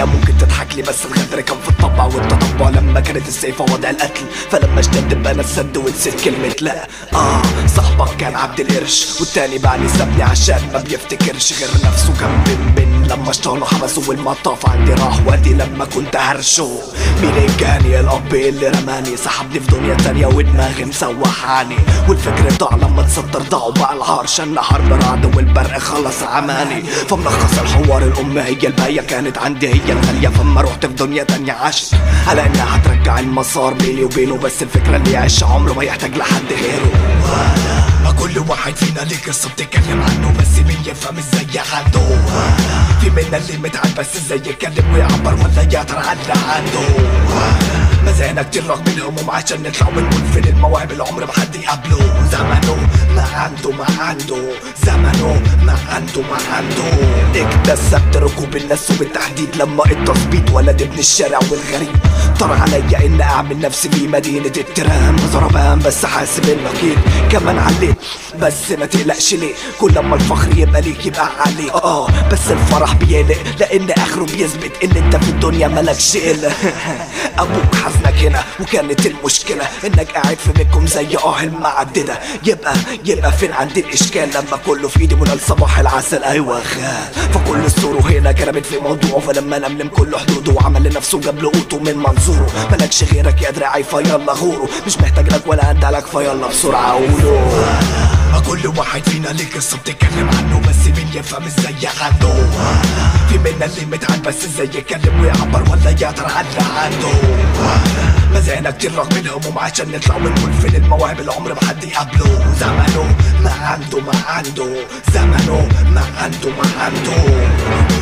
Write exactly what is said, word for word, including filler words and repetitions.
الدنيا ممكن تضحك لي، بس الغدر كان في الطبع والتطبع لما كانت السيفة وضع القتل. فلما اشتد بقى السد ونسيت كلمة لا. اه صاحبك كان عبد القرش، والتاني بعد سابني عشان ما بيفتكرش غير نفسه. كان بن بن لما اشتغلوا حبسوا والمطاف عندي راح وادي لما كنت هرشه. مين الجاني؟ الاب اللي رماني، سحبني في دنيا تانية ودماغي مسوحاني. والفكر ضاع لما تصدر ضاعوا بقى العرش. النهار برعد والبرق خلص عماني. فملخص الحوار الام هي الباقية كانت عندي هي الغالية. فما رحت في دنيا تانية عشت على انها هترجع المسار بيني وبينه، بس الفكرة اللي يعيش عمره ما يحتاج لحد غيره. ما كل واحد فينا ليه قصة بتتكلم عنه، بس مين يفهم ازاي عنده. في منا اللي متعب بس ازاي يتكلم ويعبر ولا يقدر على اللي عنده. مزانا كتير رغم الهموم عشان نطلع ونقول فين المواهب اللي عمر ما حد يقابله. زمنه ما عنده ما عنده، زمنه ما عنده ما عنده. اكتسبت ركوب الناس وبالتحديد لما التظبيط ولد ابن الشارع والغريب. طر عليا ان اعمل نفسي في مدينة الترام ضربان، بس حاسب النقيض كمان عليك. بس ما تقلقش ليه، كل لما الفخر يبقى ليك يبقى عليك. اه بس الفرح بيقلق لان اخره بيثبت ان انت في الدنيا مالكش الا ابوك حزنك هنا. وكانت المشكلة انك قاعد في بيتكم زي اه المعددة. يبقى يبقى فين عندي الاشكال لما كله في ايدي منال صباح العسل. ايوه خال فكل السرور هنا كرمت في موضوعه. فلما لملم كل حدوده وعمل لنفسه جاب له قوته من منظوره. مالكش غيرك يا دراعي فيلا غوره، مش محتاج لك ولا عندك فيلا بسرعة قوله. كل واحد فينا ليه قصة بتتكلم عنه، بس مين يفهم ازاي عنده. في منا اللي متعب بس ازاي يتكلم ويعبر ولا يقدر على اللي عنده. مزانا كتير رغم الهموم عشان نطلع ونقول فين المواهب اللي عمر ما حد يقابله. زمنه ما عنده ما عنده، زمنه ما عنده ما عنده.